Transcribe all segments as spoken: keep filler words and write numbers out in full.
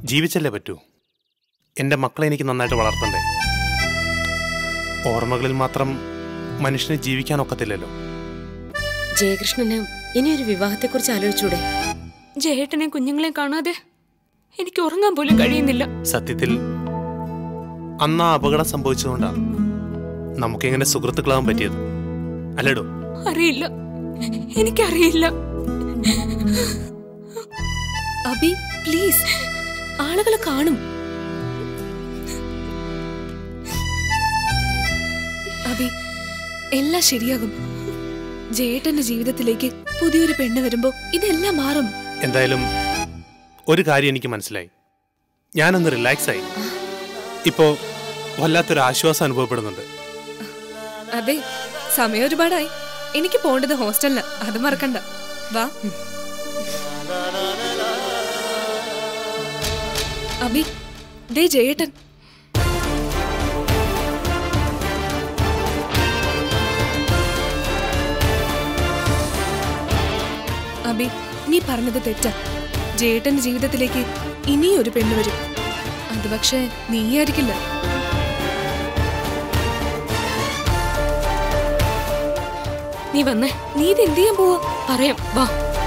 ജീവിച്ചല്ലേ പറ്റൂ. എൻ്റെ മക്കളെ എനിക്ക് നന്നായിട്ട് വളർത്തണ്ടേ. ഓർമ്മകളിൽ മാത്രം മനുഷ്യന് ജീവിക്കാനൊക്കത്തില്ലല്ലോ. ജയകൃഷ്ണന് ഇനിയൊരു വിവാഹത്തെക്കുറിച്ച് ആലോചിച്ചൂടെ? ജയേട്ടനെ കുഞ്ഞുങ്ങളെ കാണാതെ എനിക്ക് ഉറങ്ങാൻ പോലും കഴിയുന്നില്ല. സത്യത്തിൽ അന്ന് ആ അപകടം സംഭവിച്ചതുകൊണ്ടാണ് നമുക്കെങ്ങനെ സുഹൃത്തുക്കളാവാൻ പറ്റിയത്, അല്ലേടോ? അറിയില്ല, എനിക്കറിയില്ല. അബി പ്ലീസ്, ആളുകൾ കാണും. അബി, എല്ലാം ശരിയാകും. ജയേട്ടന്റെ ജീവിതത്തിലേക്ക് പുതിയൊരു പെണ്ണ് വരുമ്പോ ഇതെല്ലാം മാറും. എന്തായാലും ഒരു കാര്യം എനിക്ക് മനസ്സിലായി. ഞാനൊന്ന് റിലാക്സ് ആയി. ഇപ്പോ വല്ലാത്തൊരു ആശ്വാസം അനുഭവപ്പെടുന്നുണ്ട്. അതെ, സമയം ഒരുപാടായി. എനിക്ക് പോണ്ടത് ഹോസ്റ്റലിന്, അത് മറക്കണ്ട. വാ. അബി, ദേ ജയേട്ടൻ. അബി, നീ പറഞ്ഞത് തെറ്റാ. ജയേട്ടന്റെ ജീവിതത്തിലേക്ക് ഇനിയൊരു പെണ്ണ് വരും. അത് പക്ഷേ നീയായിരിക്കില്ല. നീ വന്നേ. നീ ഇത് എന്ത് ചെയ്യാൻ പോവാ? പറയാം, വാ.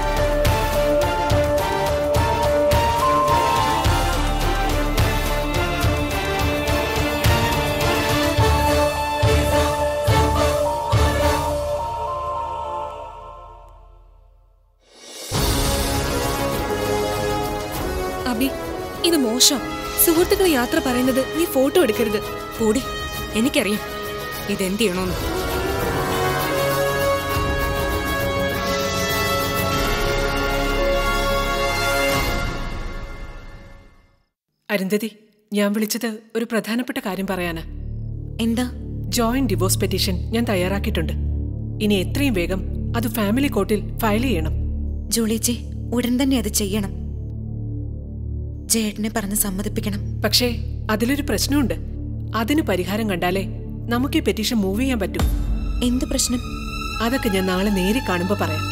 അബി, ഇത് മോശം. സുഹൃത്തുക്കൾ യാത്ര പറയുന്നത് നീ ഫോട്ടോ എടുക്കരുത്. കൂടി എനിക്കറിയാം ഇതെന്ത് ചെയ്യണോന്ന്. അരുന്ധതി, ഞാൻ വിളിച്ചത് ഒരു പ്രധാനപ്പെട്ട കാര്യം പറയാനാ. എന്താ? ജോയിന്റ് ഡിവോഴ്സ് പെറ്റീഷൻ ഞാൻ തയ്യാറാക്കിയിട്ടുണ്ട്. ഇനി എത്രയും വേഗം അത് ഫാമിലി കോർട്ടിൽ ഫയൽ ചെയ്യണം. ജൂളിച്ചി, ഉടൻ തന്നെ അത് ചെയ്യണം. ജയേട്ടനെ പറഞ്ഞ് സമ്മതിപ്പിക്കണം. പക്ഷേ അതിലൊരു പ്രശ്നമുണ്ട്. അതിന് പരിഹാരം കണ്ടാലേ നമുക്ക് ഈ പെറ്റീഷൻ മൂവ് ചെയ്യാൻ പറ്റൂ. എന്ത് പ്രശ്നം? അതൊക്കെ ഞാൻ നാളെ നേരിൽ കാണുമ്പോ പറയാം.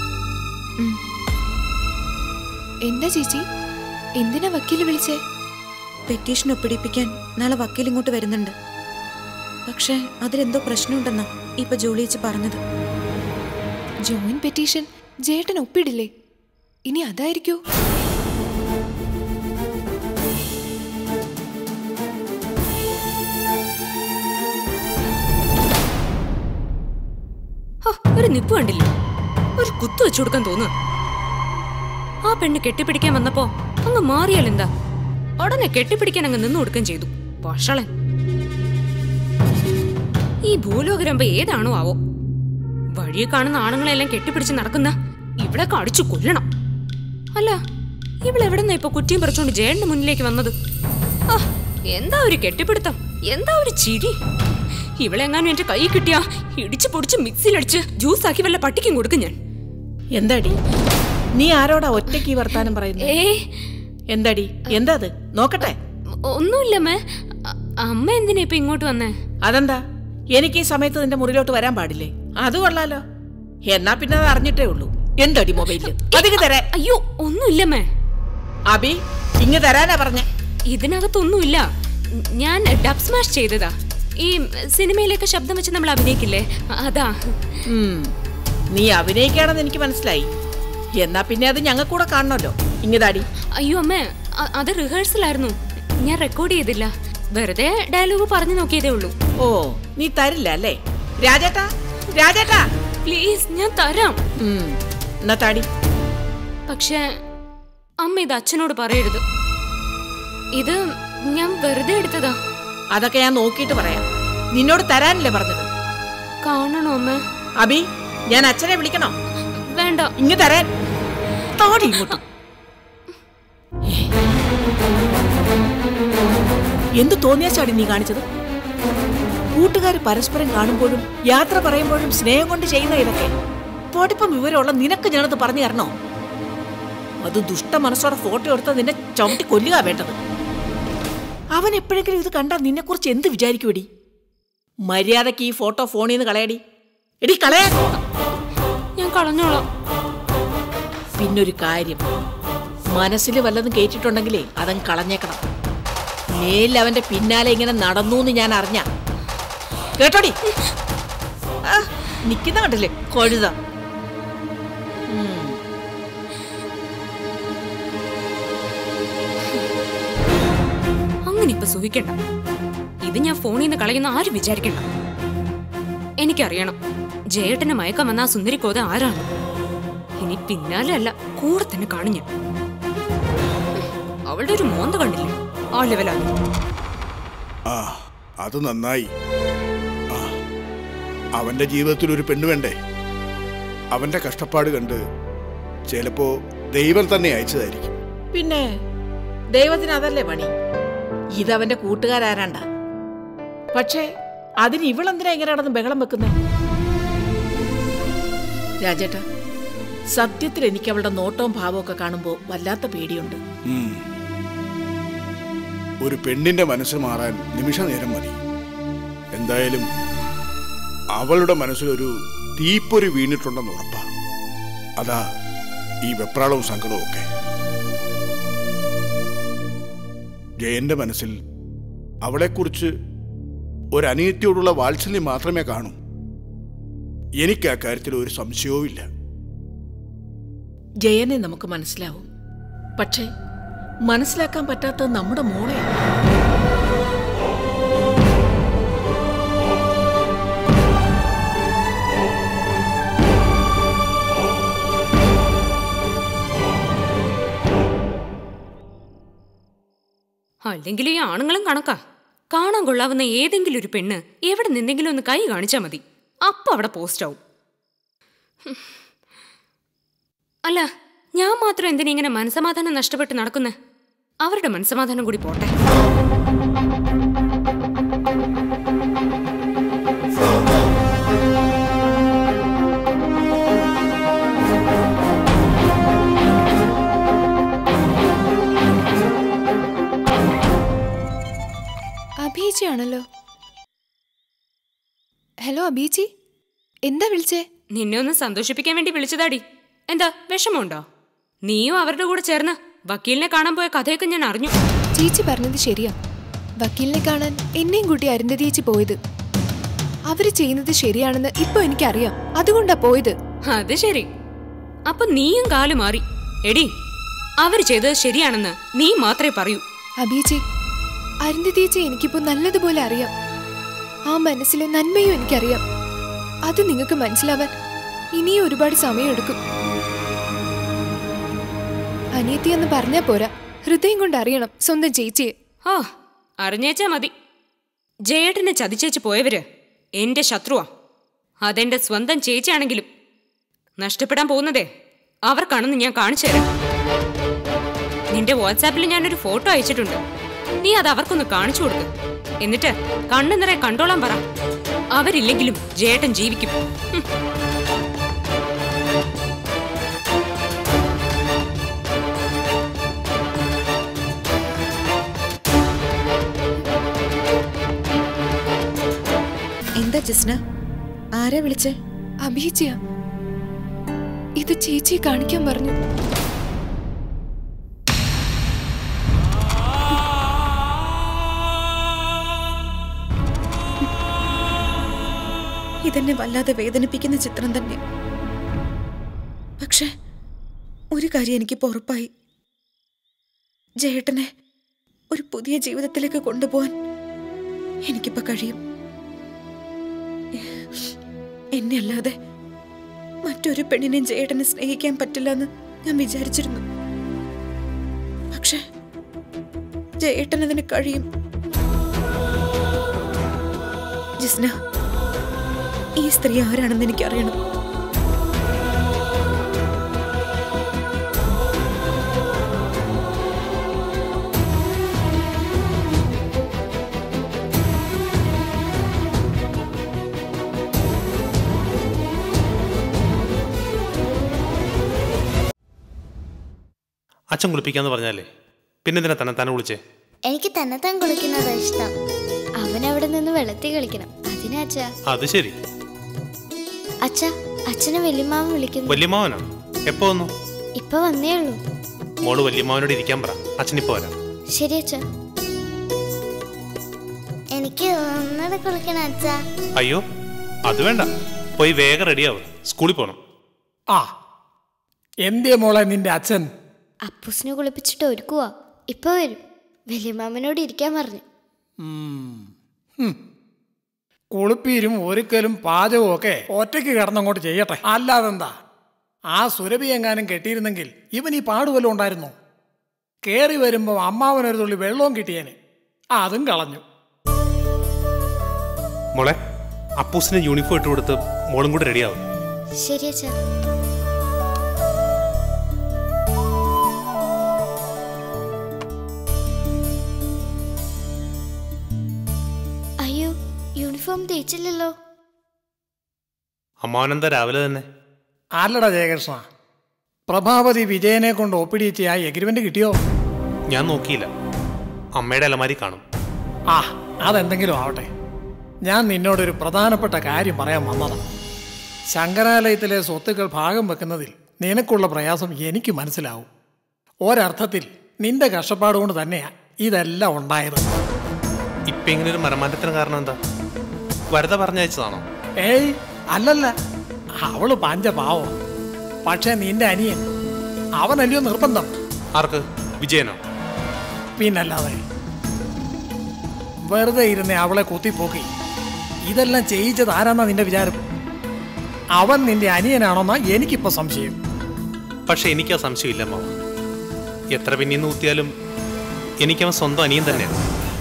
എന്താ ചേച്ചി, എന്തിനാ വക്കീല് വിളിച്ചേ? പെറ്റീഷൻ ഒപ്പിടിപ്പിക്കാൻ നാളെ വക്കീൽ ഇങ്ങോട്ട് വരുന്നുണ്ട്. പക്ഷേ അതിലെന്തോ പ്രശ്നമുണ്ടെന്നാ ഇപ്പൊ ജൂളിയച്ച് പറഞ്ഞത്. ജോയിന്റ് പെറ്റീഷൻ ജയേട്ടൻ ഒപ്പിടില്ലേ? ഇനി അതായിരിക്കോ? ഒരു നിപ്പ് കണ്ടില്ലേ? ഒരു കുത്തു വെച്ചു കൊടുക്കാൻ തോന്നുന്നു. ആ പെണ്ണ് കെട്ടിപ്പിടിക്കാൻ വന്നപ്പോ അങ്ങ് മാറിയാലെന്താ? ഉടനെ കെട്ടിപ്പിടിക്കാൻ അങ്ങ് നിന്നു കൊടുക്കുകയും ചെയ്തു. വഷളൻ. ഈ ഭൂലോകരമ്പ ഏതാണോ ആവോ? വഴിയെ കാണുന്ന ആണുങ്ങളെല്ലാം കെട്ടിപ്പിടിച്ച് നടക്കുന്ന ഇവിടെ കടിച്ചു കൊല്ലണം. അല്ല, ഇവളെവിടെന്നാ ഇപ്പൊ കുറ്റിയും പറിച്ചോണ്ട് ജയന്റെ മുന്നിലേക്ക് വന്നത്? ആ, എന്താ ഒരു കെട്ടിപ്പിടുത്തം, എന്താ ഒരു ചിരി. ഇവളെങ്ങാനും എന്റെ കൈ കിട്ടിയാ ഇടിച്ചു പൊടിച്ച് മിക്സിയിലടിച്ച് ജ്യൂസ് ആക്കി വല്ല പട്ടിക്കും കൊടുക്കും ഞാൻ. എന്താടി നീ ആരോടാ ഒറ്റയ്ക്ക് വർത്താനം പറയുന്നത്? ഏ എന്താടി, എന്താ അത്? നോക്കട്ടെ. ഒന്നുമില്ലമ്മേ. അമ്മ എന്തിനാ ഇപ്പൊ ഇങ്ങോട്ട് വന്നേ? അതെന്താ, എനിക്ക് ഈ സമയത്ത് നിന്റെ മുറിയിലോട്ട് വരാൻ പാടില്ലേ? അത് കൊള്ളാലോ. എന്നാ പിന്നെ അത് അറിഞ്ഞിട്ടേ ഉള്ളൂ. എന്താടി മൊബൈലില് അധികം തരാൻ? അയ്യോ, ഒന്നുമില്ലമ്മേ. അബി, ഇങ്ങ് തരാനാ പറഞ്ഞേ. ഇതിനകത്തൊന്നുമില്ല. ഞാൻ ഡബ് സ്മാഷ് ചെയ്തതാ. ഈ സിനിമയിലേക്ക് ശബ്ദം വെച്ച് നമ്മൾ അഭിനയിക്കില്ലേ, അതാ. നീ അഭിനയിക്കാണെന്ന് എനിക്ക് മനസ്സിലായി. എന്നാ പിന്നെ അത് ഞങ്ങൾക്ക് കൂടെ കാണണമല്ലോ. ഇങ്ങതാടി. അയ്യോ അമ്മേ, അത് റിഹേഴ്സലായിരുന്നു. ഞാൻ റെക്കോർഡ് ചെയ്തില്ല. വെറുതെ ഡയലോഗ് പറഞ്ഞു നോക്കിയതേ ഉള്ളൂ. ഓ, നീ തരില്ല അല്ലേ? രാജേട്ടാ, രാജേട്ടാ പ്ലീസ്, ഞാൻ തരാം. എന്നാ താടി. പക്ഷെ അമ്മ ഇത് അച്ഛനോട് പറയരുത്. ഇത് ഞാൻ വെറുതെ എടുത്തതാ. അതൊക്കെ ഞാൻ നോക്കിയിട്ട് പറയാം. നിന്നോട് തരാനല്ലേ പറഞ്ഞത്? കാണണോ അമ്മ? അബി, ഞാൻ അച്ഛനെ വിളിക്കണോ? വേണ്ട. ഇങ്ങ് തരാൻ. താടി ഇങ്ങോട്ട്. എന്ത് തോന്നിയാ ചാടി നീ കാണിച്ചത്? കൂട്ടുകാർ പരസ്പരം കാണുമ്പോഴും യാത്ര പറയുമ്പോഴും സ്നേഹം കൊണ്ട് ചെയ്യുന്ന ഇതൊക്കെ പൊടിപ്പം വിവരമുള്ള നിനക്ക് ഞാനത് പറഞ്ഞു തരണോ? അത് ദുഷ്ട മനസ്സോടെ ഫോട്ടോ എടുത്ത നിന്നെ ചവിട്ടി കൊല്ലുക വേണ്ടത്. അവൻ എപ്പോഴെങ്കിലും ഇത് കണ്ടാ നിന്നെ കുറിച്ച് എന്ത് വിചാരിക്കൂടി? മര്യാദക്ക് ഈ ഫോട്ടോ ഫോണിൽ നിന്ന് കളയടി. എടി കളയാ. ഞാൻ കളഞ്ഞോളാം. പിന്നൊരു കാര്യം, മനസ്സിൽ വല്ലതും കേട്ടിട്ടുണ്ടെങ്കിലേ അതങ്ങ് കളഞ്ഞേക്കണം. മേലിൽ അവന്റെ പിന്നാലെ ഇങ്ങനെ നടന്നു എന്ന് ഞാൻ അറിഞ്ഞ കേട്ടോടി. ആ നിക്കുന്ന കണ്ടില്ലേ കൊഴുത. അങ്ങനെ ഇപ്പൊ സൂഹിക്കണ്ട. ഇത് ഞാൻ ഫോണിൽ നിന്ന് കളയുന്ന ആരും വിചാരിക്കണ്ട. എനിക്കറിയണം ജയേട്ടനെ മയക്കം വന്ന ആ സുന്ദരിക്കോത ആരാണ്. ഇനി പിന്നാലെ അല്ല, കൂടെ തന്നെ കാണും ഞാൻ. അവളുടെ ഒരു മോന്ത കണ്ടില്ലേ, ആ ലെവലാണ്. ആ അത് നന്നായി. ആ അവന്റെ ജീവിതത്തിൽ ഒരു പെണ്ണ് വേണ്ടേ? അവന്റെ കഷ്ടപ്പാട് കണ്ട് ചിലപ്പോ ദൈവം തന്നെ അയച്ചതായിരിക്കും. പിന്നെ ദൈവത്തിന് അതല്ലേ പണി. ഇതവന്റെ കൂട്ടുകാരാരാണ്ട. പക്ഷേ അതിന് ഇവളെന്തിനാ ഇങ്ങനെ നടന്ന് ബഹളം വെക്കുന്നേ? രാജേട്ടാ, സത്യത്തിൽ എനിക്ക് അവളുടെ നോട്ടവും ഭാവവും ഒക്കെ കാണുമ്പോ വല്ലാത്ത പേടിയുണ്ട്. ഒരു പെണ്ണിന്റെ മനസ്സ് മാറാൻ നിമിഷ നേരം മതി. എന്തായാലും അവളുടെ മനസ്സിലൊരു തീപ്പൊരി വീണിട്ടുണ്ടെന്ന് ഉറപ്പാ. അതാ ഈ വെപ്രാളവും സങ്കടവും ഒക്കെ. ജയന്റെ മനസ്സിൽ അവളെക്കുറിച്ച് ഒരനിയത്തിയോടുള്ള വാത്സല്യം മാത്രമേ കാണൂ. എനിക്ക് ആ കാര്യത്തിൽ ഒരു സംശയവും ഇല്ല. ജയനെ നമുക്ക് മനസ്സിലാവും. പക്ഷേ മനസ്സിലാക്കാൻ പറ്റാത്ത നമ്മുടെ മോളെ. അല്ലെങ്കിൽ ഈ ആണുങ്ങളും കണക്കാ. കാണാൻ കൊള്ളാവുന്ന ഏതെങ്കിലും ഒരു പെണ്ണ് എവിടെ നിന്നെങ്കിലും ഒന്ന് കൈ കാണിച്ചാൽ മതി, അപ്പൊ അവിടെ പോസ്റ്റ് ആവും. അല്ല, ഞാൻ മാത്രം എന്തിനാ ഇങ്ങനെ മനസമാധാനം നഷ്ടപ്പെട്ട് നടക്കുന്നേ? അവരുടെ മനസമാധാനം കൂടി പോട്ടെ. അബീജി ആണല്ലോ. ഹലോ അബീജി, എന്താ വിളിച്ചേ? നിന്നെ ഒന്ന് സന്തോഷിപ്പിക്കാൻ വേണ്ടി വിളിച്ചതാടി. എന്താ വിഷമമുണ്ടോ? നീയും അവരുടെ കൂടെ ചേർന്ന് വക്കീലിനെ കാണാൻ പോയ കഥയൊക്കെ ഞാൻ അറിഞ്ഞു. ചേച്ചി പറഞ്ഞത് ശരിയാ. വക്കീലിനെ കാണാൻ എന്നെയും കൂട്ടി അരുന്ധതി ചേച്ചി പോയത്. അവര് ചെയ്യുന്നത് ശരിയാണെന്ന് ഇപ്പൊ എനിക്കറിയാം, അതുകൊണ്ടാ പോയത്. അത് ശരി. അപ്പൊ നീയും കാലു മാറി. എടി, അവര് ചെയ്തത് ശരിയാണെന്ന് നീ മാത്രമേ പറയൂ. അബീജി, അരുന്ധതി ചേച്ചി എനിക്കിപ്പോ നല്ലതുപോലെ അറിയാം. ആ മനസ്സിലെ നന്മയും എനിക്കറിയാം. അത് നിങ്ങൾക്ക് മനസ്സിലാവാൻ ഇനിയും ഒരുപാട് സമയമെടുക്കും. അനിയത്തി എന്ന് പറഞ്ഞാ പോരാ, ഹൃദയം കൊണ്ട് അറിയണം സ്വന്തം ചേച്ചിയെ. ആ അറിഞ്ഞേച്ചാ മതി. ജയേട്ടനെ ചതിച്ചേച്ച് പോയവര് എന്റെ ശത്രുവാ. അതെന്റെ സ്വന്തം ചേച്ചിയാണെങ്കിലും നഷ്ടപ്പെടാൻ പോകുന്നതേ അവർക്കാണെന്ന് ഞാൻ കാണിച്ചു തരാം. നിന്റെ വാട്സാപ്പിൽ ഞാനൊരു ഫോട്ടോ അയച്ചിട്ടുണ്ട്. നീ അത് അവർക്കൊന്ന് കാണിച്ചു കൊടുക്ക്. എന്നിട്ട് കണ്ണു നിറയെ കണ്ടോളാൻ പറ. അവരില്ലെങ്കിലും ജയേട്ടൻ ജീവിക്കും. എന്താ ജിസ്ന, ആരാ വിളിച്ചേ? അബീജിയാ. ഇത് ചേച്ചിയെ കാണിക്കാൻ പറഞ്ഞു. ഇതെന്നെ വല്ലാതെ വേദനിപ്പിക്കുന്ന ചിത്രം തന്നെ. പക്ഷെ ഒരു കാര്യം എനിക്കിപ്പോ ഉറപ്പായി. ജയേട്ടനെ ഒരു പുതിയ ജീവിതത്തിലേക്ക് കൊണ്ടുപോകാൻ എനിക്കിപ്പോ കഴിയും. എന്നെ അല്ലാതെ മറ്റൊരു പെണ്ണിനെയും ജയേട്ടനെ സ്നേഹിക്കാൻ പറ്റില്ല എന്ന് ഞാൻ വിചാരിച്ചിരുന്നു. പക്ഷെ ജയേട്ടൻ അതിന് കഴിയും. ജിസ്ന, ഈ സ്ത്രീ ആരാണെന്ന് എനിക്കറിയണം. അച്ഛൻ കുളിപ്പിക്കാന്ന് പറഞ്ഞാലേ പിന്നെന്തിനാ തന്നെ തന്നെ വിളിച്ചേ? എനിക്ക് തന്നെത്താൻ കുളിക്കുന്നതാ ഇഷ്ടം. അവൻ അവിടെ നിന്ന് വെള്ളത്തിൽ കളിക്കണം. അതിനാച്ചാ. അത് ശരി. അച്ഛാ, അച്ഛനെ വല്യമാവൻ വിളിക്കുന്നു. വല്യമാവനാ? എപ്പോ വന്നു? ഇപ്പൊ വന്നേ ഉള്ളൂ. മോള് വല്യമ്മാവനോട് ഇരിക്കാൻ പറ. അച്ഛനിപ്പോ വരാം. ശരി അച്ഛ. എനിക്ക് ഒന്നര കുളിക്കണം അച്ഛാ. അയ്യോ അത് വേണ്ട, പോയി വേഗം റെഡിയാവും, സ്കൂളിൽ പോണം. ആ എന്തേ മോളെ നിന്റെ അച്ഛൻ? അപ്പൂസിനെ കുളിപ്പിച്ചിട്ട് ഒരുക്കുവാ, ഇപ്പൊ വരും. വലിയമാമനോട് ഇരിക്കാൻ പറഞ്ഞു. കുളിപ്പീരും ഒരുക്കലും പാചകവും ഒക്കെ ഒറ്റയ്ക്ക് കിടന്നങ്ങോട്ട് ചെയ്യട്ടെ. അല്ലാതെന്താ, ആ സുരഭി എങ്ങാനും കെട്ടിയിരുന്നെങ്കിൽ ഇവൻ ഈ പാടുവല്ലോ ഉണ്ടായിരുന്നു. കയറി വരുമ്പോൾ അമ്മാവനൊരു തുള്ളി വെള്ളവും കിട്ടിയേനെ, അതും കളഞ്ഞു. മോളെ അപ്പൂസിന് യൂണിഫോം ഇട്ട് കൊടുത്ത് മോളും കൂടെ റെഡിയാവും. ശരി അച്ഛാ. അയ്യോ യൂണിഫോം തേച്ചില്ലല്ലോ. അമ്മാവനെന്താ രാവിലെ തന്നെ? അല്ലടാ ജയകൃഷ്ണ, പ്രഭാവതി വിജയനെ കൊണ്ട് ഒപ്പിടിച്ച് ആ എഗ്രിമെന്റ് കിട്ടിയോ? ഞാൻ നോക്കിയില്ല, അമ്മയുടെ അലമാരി കാണും. ആ അതെന്തെങ്കിലും ആവട്ടെ. ഞാൻ നിന്നോടൊരു പ്രധാനപ്പെട്ട കാര്യം പറയാൻ വന്നതാണ്. ശങ്കരാലയത്തിലെ സ്വത്തുക്കൾ ഭാഗം വെക്കുന്നതിൽ നിനക്കുള്ള പ്രയാസം എനിക്ക് മനസ്സിലാവും. ഒരർത്ഥത്തിൽ നിന്റെ കഷ്ടപ്പാട് കൊണ്ട് തന്നെയാണ് ഇതെല്ലാം ഉണ്ടായത്. ഇപ്പൊ ഇങ്ങനെ ഒരു മരമാറ്റത്തിന് കാരണം എന്താ? വരദ പറഞ്ഞയച്ചതാണോ? ഏയ് അല്ലല്ല, അവള് പാഞ്ച പാവോ. പക്ഷെ നിന്റെ അനിയൻ അവനല്ലയോ നിർബന്ധം. ആർക്ക്? വിജയനോ? പിന്നല്ലാതെ വെറുതെ ഇരുന്ന് അവളെ കുത്തിപ്പോക്കി ഇതെല്ലാം ചെയ്യിച്ചത് ആരാന്നാ നിന്റെ വിചാരം? അവൻ നിന്റെ അനിയനാണോന്നാ എനിക്കിപ്പോ സംശയം. പക്ഷെ എനിക്കാ സംശയമില്ല മാവ. എത്ര പിന്നീന്ന് ഊത്തിയാലും എനിക്കവൻ സ്വന്തം അനിയൻ തന്നെയാണ്.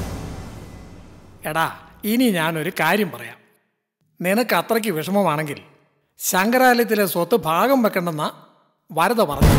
എടാ ഇനി ഞാനൊരു കാര്യം പറയാം. നിനക്ക് അത്രയ്ക്ക് വിഷമമാണെങ്കിൽ ശങ്കരാലയത്തിലെ സ്വത്ത് ഭാഗം വെക്കണ്ടെന്നാ വരദ പറഞ്ഞു.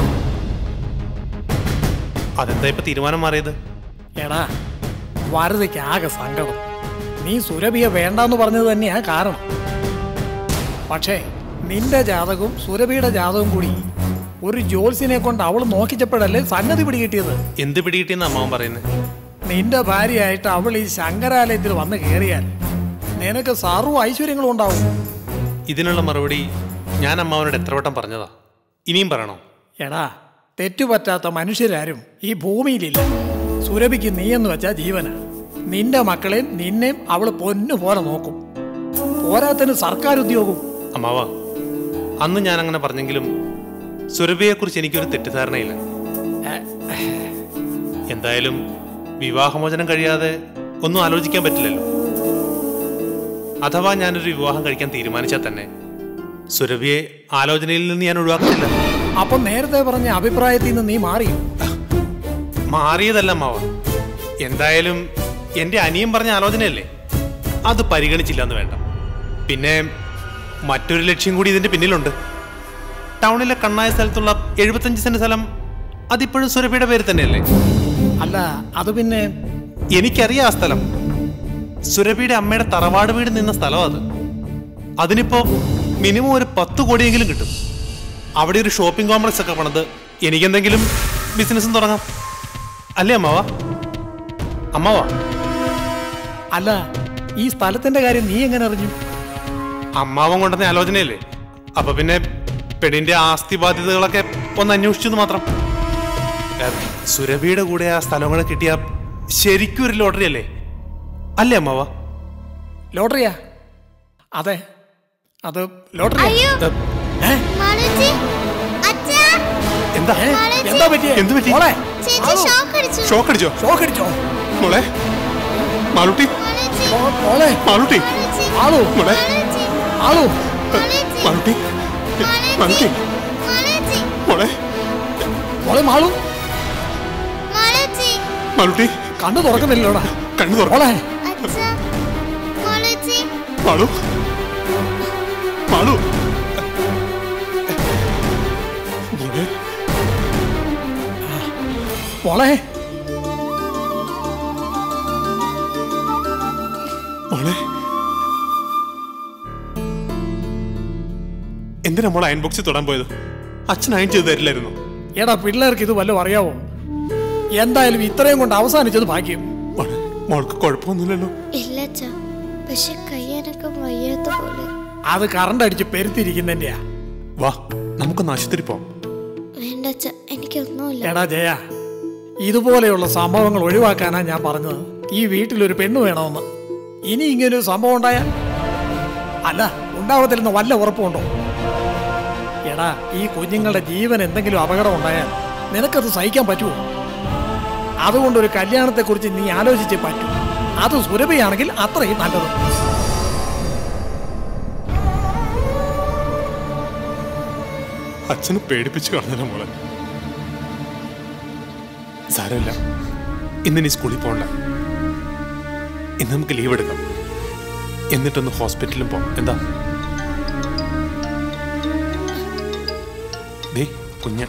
അതെന്താ ഇപ്പൊ തീരുമാനം മാറിയത്? എടാ വരദയ്ക്ക് ആകെ സങ്കടം. നീ സുരഭിയെ വേണ്ടാന്ന് പറഞ്ഞത് തന്നെയാ കാരണം. പക്ഷേ നിന്റെ ജാതകവും സുരഭിയുടെ ജാതകവും കൂടി ഒരു ജോത്സ്യനെ കൊണ്ട് അവൾ നോക്കിച്ചപ്പോഴല്ലേ സംഗതി പിടികിട്ടിയത്. എന്ത് പിടികിട്ടിയെന്ന് അമ്മാവൻ പറയുന്നത്? നിന്റെ ഭാര്യയായിട്ട് അവൾ ഈ ശങ്കരാലയത്തിൽ വന്ന് കയറിയാൽ നിനക്ക് സർവ്വ ഐശ്വര്യങ്ങളും ഉണ്ടാവും. ഇതിനുള്ള മറുപടി ഞാൻ അമ്മാവനോട് എത്ര വട്ടം പറഞ്ഞതാ, ഇനിയും പറയണോ? എടാ തെറ്റുപറ്റാത്ത മനുഷ്യരാരും ഈ ഭൂമിയിലില്ല. സുരഭിക്ക് നീയെന്ന് വെച്ചാ ജീവന. നിന്റെ മക്കളെയും നിന്നെയും അവള് പൊന്നു പോലെ നോക്കും. പോരാത്തന് സർക്കാർ ഉദ്യോഗവും. അമ്മാവ, അന്ന് ഞാൻ അങ്ങനെ പറഞ്ഞെങ്കിലും സുരഭിയെ കുറിച്ച് എനിക്കൊരു തെറ്റിദ്ധാരണയില്ല. എന്തായാലും വിവാഹമോചനം കഴിയാതെ ഒന്നും ആലോചിക്കാൻ പറ്റില്ലല്ലോ. അഥവാ ഞാനൊരു വിവാഹം കഴിക്കാൻ തീരുമാനിച്ചാൽ തന്നെ സുരഭിയെ ആലോചനയിൽ നിന്ന് ഞാൻ ഒഴിവാക്കുന്നില്ല. അപ്പൊ നേരത്തെ പറഞ്ഞ അഭിപ്രായത്തിൽ നിന്ന് നീ മാറിയോ? മാറിയതല്ല അമ്മാവ. എന്തായാലും എന്റെ അനിയൻ പറഞ്ഞ ആലോചനയല്ലേ, അത് പരിഗണിച്ചില്ലെന്ന് വേണ്ട. പിന്നെ മറ്റൊരു ലക്ഷ്യം കൂടി ഇതിന്റെ പിന്നിലുണ്ട്. ടൗണിലെ കണ്ണായ സ്ഥലത്തുള്ള എഴുപത്തഞ്ച് സെന്റ് സ്ഥലം അതിപ്പോഴും സുരഭിയുടെ പേര് തന്നെയല്ലേ? അല്ല അത് പിന്നെ എനിക്കറിയാം ആ സ്ഥലം. സുരഭിയുടെ അമ്മയുടെ തറവാട് വീട് നിന്ന സ്ഥലം അത്. അതിനിപ്പോ മിനിമം ഒരു പത്ത് കോടിയെങ്കിലും കിട്ടും. അവിടെ ഒരു ഷോപ്പിംഗ് കോംപ്ലക്സ് ഒക്കെ പണിത് എനിക്കെന്തെങ്കിലും ബിസിനസ്സും തുടങ്ങാം. അല്ലേ അമ്മാവാ? അമ്മാവാ അല്ല ഈ സ്ഥലത്തിന്റെ കാര്യം നീ എങ്ങനെ അറിഞ്ഞു? അമ്മാവൻ കൊണ്ടുവന്ന ആലോചനയല്ലേ. അപ്പൊ പിന്നെ പെണ്ണിന്റെ ആസ്തി ബാധ്യതകളൊക്കെ ഒന്ന് അന്വേഷിച്ചു മാത്രം. സുരഭിയുടെ കൂടെ ആ സ്ഥലങ്ങൾ കിട്ടിയ ശരിക്കും ഒരു ലോട്ടറി അല്ലേ? അല്ലേ അമ്മാവാ? ലോട്ടറിയാ? അതെ അത് ലോട്ടറി. എന്താ എന്താ പറ്റിയ? എന്ത് പറ്റി? ഷോക്ക് അടിച്ചോ? ഷോക്ക് അടിച്ചോ മോളെ? മാളൂട്ടി മോളെ? മാളൂട്ടി ആളു മോളെ? ആളു മാളൂട്ടി മാളൂട്ടി മോളെ? മോളെ മാളു മാളൂട്ടി കണ്ണു തുറക്കുന്നില്ലോടാ. കണ്ണു തുറക്കോളെ. മാളു മാളു മോളെ മോളെ എന്തിനാ മോളെ അയൺ ബോക്സിൽ തൊടാൻ പോയത്? അച്ഛൻ അയൺ ചെയ്ത് തരില്ലായിരുന്നു? എടാ പിള്ളേർക്ക് ഇത് വല്ലതും അറിയാവോ? എന്തായാലും ഇത്രയും കൊണ്ട് അവസാനിച്ചത് ഭാഗ്യം. മോൾക്ക് കുഴപ്പമൊന്നുമില്ലല്ലോ? ഇല്ല അച്ഛാ, പക്ഷെ കയ്യനൊക്കെ വയ്യാത്ത പോലെ. അത് കറണ്ട് അടിച്ച് പെരുത്തിരിക്കുന്നതിന്റെയാ. വാ നമുക്കൊന്ന് ആശുപത്രി പോവാം. വേണ്ട അച്ഛ, എനിക്കൊന്നുമില്ല. എടാ ജയ, ഇതുപോലെയുള്ള സംഭവങ്ങൾ ഒഴിവാക്കാനാ ഞാൻ പറഞ്ഞത്. ഈ വീട്ടിലൊരു പെണ്ണ് വേണമെന്ന്. ഇനി ഇങ്ങനൊരു സംഭവം ഉണ്ടായാൽ, അല്ല ഉണ്ടാവത്തില്ലെന്ന് വല്ല ഉറപ്പുണ്ടോ? എടാ, ഈ കുഞ്ഞുങ്ങളുടെ ജീവൻ എന്തെങ്കിലും അപകടം ഉണ്ടായാൽ നിനക്കത് സഹിക്കാൻ പറ്റുമോ? അതുകൊണ്ടൊരു കല്യാണത്തെക്കുറിച്ച് നീ ആലോചിച്ചേ പറ്റൂ. അത് സുരഭിയാണെങ്കിൽ അത്രയും നല്ലത്. അച്ഛനെ പേടിപ്പിച്ചു കളഞ്ഞ മോളെ. സാരമില്ല, ഇന്ന് നീ സ്കൂളിൽ പോകണ്ട. ഇന്ന് നമുക്ക് ലീവ് എടുക്കാം, എന്നിട്ടൊന്ന് ഹോസ്പിറ്റലിലും പോകാം. എന്താ ദേ കുഞ്ഞ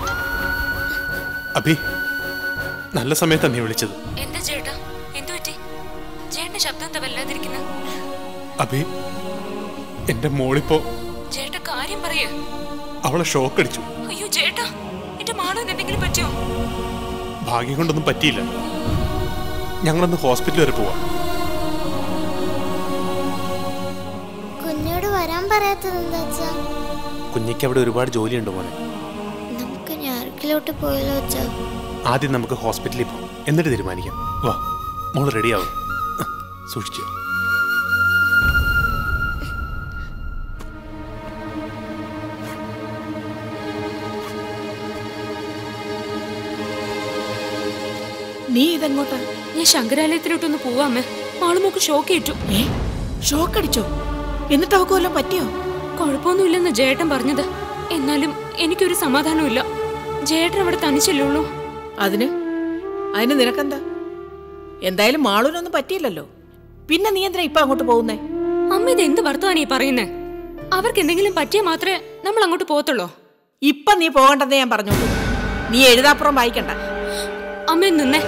അഭി, നല്ല സമയത്താണ് നീ വിളിച്ചത്. എന്താ ചേട്ടാ, എന്തു പറ്റി? ചേട്ടന്റെ ശബ്ദം എന്താ വല്ലാതിരിക്കുന്നത്? അഭി, എന്റെ മോളിപ്പോ ചേട്ടാ കാര്യം പറയാ. അവളെ ഷോക്ക് അടിച്ചു. അയ്യോ ചേട്ടാ, എന്റെ മാളൂന് എന്തെങ്കിലും പറ്റിയോ? ഭാഗ്യം കൊണ്ടൊന്നും പറ്റിയില്ല. ഞങ്ങളൊന്ന് ഹോസ്പിറ്റൽ വരെ പോവാം. കുഞ്ഞോട് വരാൻ പറയാത്തത് എന്താ അച്ഛാ? കുഞ്ഞിക്ക് അവിടെ ഒരുപാട് ജോലിയുണ്ട് മോനെ. നമുക്ക് ഞാർക്കിലോട്ട് പോയല്ലോ അച്ഛാ. ആദ്യം നമുക്ക് ഹോസ്പിറ്റലിൽ പോകാം, എന്നിട്ട് തീരുമാനിക്കാം. വാ മോള് റെഡിയാവും. സൂക്ഷിച്ചു. നീ ഇതെങ്ങോട്ടാ? ഞാൻ ശങ്കരാലയത്തിലോട്ടൊന്ന് പോവാമേ. മാളുമോക്ക് ഷോക്ക് ഏറ്റു. ഏ, ഷോക്ക് അടിച്ചോ? എന്നിട്ട് അവക്ക് വല്ലതും പറ്റിയോ? കുഴപ്പമൊന്നുമില്ലെന്ന് ജേട്ടൻ പറഞ്ഞത്. എന്നാലും എനിക്കൊരു സമാധാനമില്ല. ജേട്ടൻ അവിടെ തനിച്ചല്ലുള്ളൂ. അതിന് അതിന് നിനക്കെന്താ? എന്തായാലും മാളൂനൊന്നും പറ്റിയില്ലല്ലോ. പിന്നെ നീ എന്തിനാ ഇപ്പൊ അങ്ങോട്ട് പോകുന്നേ? അമ്മ ഇത് എന്ത് വർത്തമാനീ പറയുന്നേ? അവർക്ക് എന്തെങ്കിലും പറ്റിയാൽ മാത്രമേ നമ്മൾ അങ്ങോട്ട് പോകത്തുള്ളൂ. ഇപ്പൊ നീ പോകണ്ടെന്നേ ഞാൻ പറഞ്ഞോളൂ. നീ എഴുതാപ്പുറം വായിക്കണ്ട. അമ്മ നിന്നേ.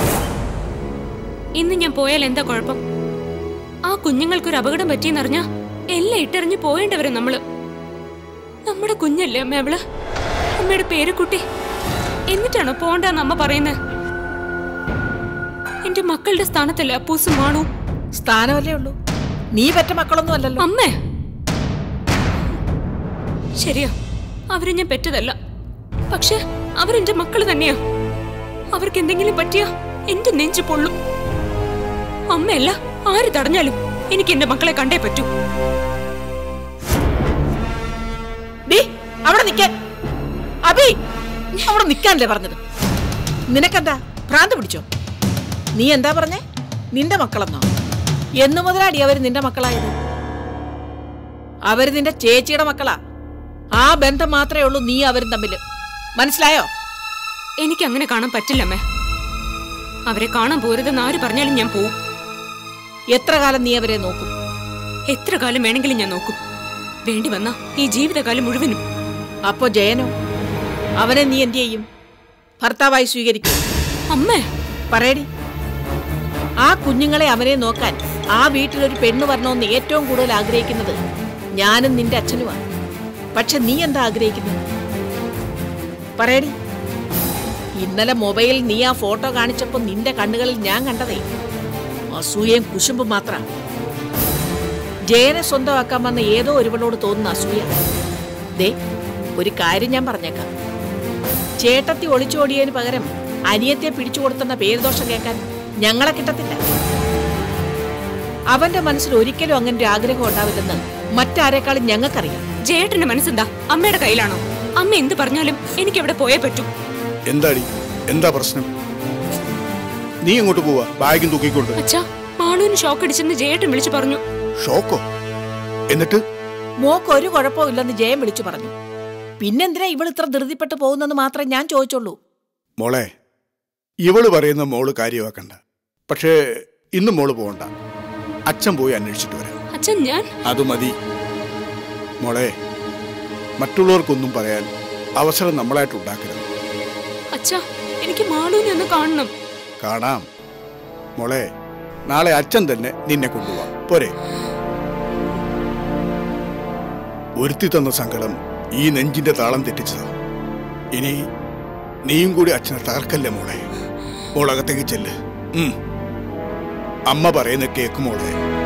ഇന്ന് ഞാൻ പോയാൽ എന്താ കുഴപ്പം? ആ കുഞ്ഞുങ്ങൾക്കൊരു അപകടം പറ്റിയെന്നറിഞ്ഞാ എല്ലാം ഇട്ടെറിഞ്ഞ് പോയേണ്ടവരെ നമ്മള്. നമ്മുടെ കുഞ്ഞല്ലേ അമ്മ അവള്, അമ്മയുടെ പേരുക്കുട്ടി. എന്നിട്ടാണോ പോണ്ടെന്ന് അമ്മ പറയുന്നത്? എന്റെ മക്കളുടെ സ്ഥാനത്തല്ലേ അപ്പൂസും മാണു. സ്ഥാനമല്ലേ ഉള്ളൂ, നീ പറ്റ മക്കളൊന്നും അല്ലല്ലോ. അമ്മേ, ശരിയാ, അവരെ ഞാൻ പെറ്റതല്ല. പക്ഷെ അവരെന്റെ മക്കള് തന്നെയാ. അവർക്ക് എന്തെങ്കിലും പറ്റിയാ എന്റെ നെഞ്ചു പൊള്ളും. അമ്മയല്ല ആര് തടഞ്ഞാലും എനിക്ക് എന്റെ മക്കളെ കണ്ടേ പറ്റൂ. അവിടെ നിക്കാൻ. അബി, അവിടെ നിക്കാനല്ലേ പറഞ്ഞത്? നിനക്കെന്താ ഭ്രാന്ത് പിടിച്ചോ? നീ എന്താ പറഞ്ഞേ? നിന്റെ മക്കളെന്നോ? എന്നു മുതലാടി അവര് നിന്റെ മക്കളായത്? അവര് നിന്റെ ചേച്ചിയുടെ മക്കളാ. ആ ബന്ധം മാത്രമേ ഉള്ളൂ നീ അവരും തമ്മില്. മനസ്സിലായോ? എനിക്ക് അങ്ങനെ കാണാൻ പറ്റില്ലമ്മേ. അവരെ കാണാൻ പോരുതെന്ന് ആര് പറഞ്ഞാലും ഞാൻ പോവും. എത്ര കാലം നീ അവരെ നോക്കും? എത്ര കാലം വേണമെങ്കിലും ഞാൻ നോക്കും. വേണ്ടി വന്ന ഈ ജീവിതകാലം മുഴുവനും. അപ്പോ ജയനോ? അവനെ നീ എന്ത് ചെയ്യും? ഭർത്താവായി സ്വീകരിക്കും? അമ്മേ പറയടി. ആ കുഞ്ഞുങ്ങളെ അവനെ നോക്കാൻ ആ വീട്ടിലൊരു പെണ്ണ് വരണമെന്ന് ഏറ്റവും കൂടുതൽ ആഗ്രഹിക്കുന്നത് ഞാനും നിന്റെ അച്ഛനുമാണ്. പക്ഷെ നീ എന്താ ആഗ്രഹിക്കുന്നത്? പറയടി. ഇന്നലെ മൊബൈലിൽ നീ ആ ഫോട്ടോ കാണിച്ചപ്പോ നിന്റെ കണ്ണുകളിൽ ഞാൻ കണ്ടതേ അസൂയയും കുശുമ്പും മാത്രം. ജയനെ സ്വന്തമാക്കാൻ വന്ന ഏതോ ഒരുവളോട് തോന്നുന്ന അസൂയ. ദേ, ഒരു കാര്യം ഞാൻ പറഞ്ഞേക്കാം. ചേട്ടത്തി ഒളിച്ചോടിയതിന് പകരം അനിയത്തെ പിടിച്ചു കൊടുത്തെന്ന പേരുദോഷം കേൾക്കാൻ ഞങ്ങളെ കിട്ടത്തില്ല. അവന്റെ മനസ്സിൽ ഒരിക്കലും അങ്ങനെ ഒരു ആഗ്രഹം ഉണ്ടാവില്ലെന്ന് മറ്റാരെക്കാളും ഞങ്ങൾക്കറിയാം. ജയേട്ടന്റെ മനസ്സെന്താ അമ്മയുടെ കയ്യിലാണോ? അമ്മ എന്ത് പറഞ്ഞാലും എനിക്ക് അവിടെ പോയേ പറ്റൂ. എന്താടി, എന്താ പ്രശ്നം? നീ എങ്ങോട്ട് പോവാ ബാഗും തൂക്കിക്കൊണ്ട്? അച്ഛാ, മാണുവിന് ഷോക്ക് അടിച്ചെന്ന് ജയേട്ടൻ വിളിച്ചു പറഞ്ഞു. ഷോക്കോ? എന്നിട്ട്? മോക്ക് ഒരു കുഴപ്പവും ഇല്ലെന്ന് ജയം വിളിച്ചു പറഞ്ഞു. പിന്നെന്തിനാ ഇവൾ ഇത്ര ധൃതിപ്പെട്ട് പോകുന്നെന്ന് മാത്രമേ ഞാൻ ചോദിച്ചുള്ളൂ. മോളെ, ഇവള് പറയുന്ന മോള് കാര്യമാക്കണ്ട. പക്ഷേ ഇന്ന് മോള് പോകണ്ട. അച്ഛൻ പോയി അന്വേഷിച്ചിട്ട് വരാം. അച്ഛൻ ഞാൻ അത് മതി മോളെ. മറ്റുള്ളവർക്കൊന്നും പറയാൻ അവസരം നമ്മളായിട്ട് ഉണ്ടാക്കരുത്. അച്ഛാ, എനിക്ക് മാളൂനെ ഒന്ന് കാണണം. കാണാം മോളെ. നാളെ അച്ഛൻ തന്നെ നിന്നെ കൊണ്ടുപോവാം. പോരെ? ഒരുത്തി തന്ന സങ്കടം ഈ നെഞ്ചിന്റെ താളം തെറ്റിച്ചതാ. ഇനി നീയും കൂടി അച്ഛനെ തകർക്കല്ലേ മോളെ. മോളകത്തേക്ക് ചെല്ല്. അമ്മ പറയുന്ന കേക്ക് മോളെ.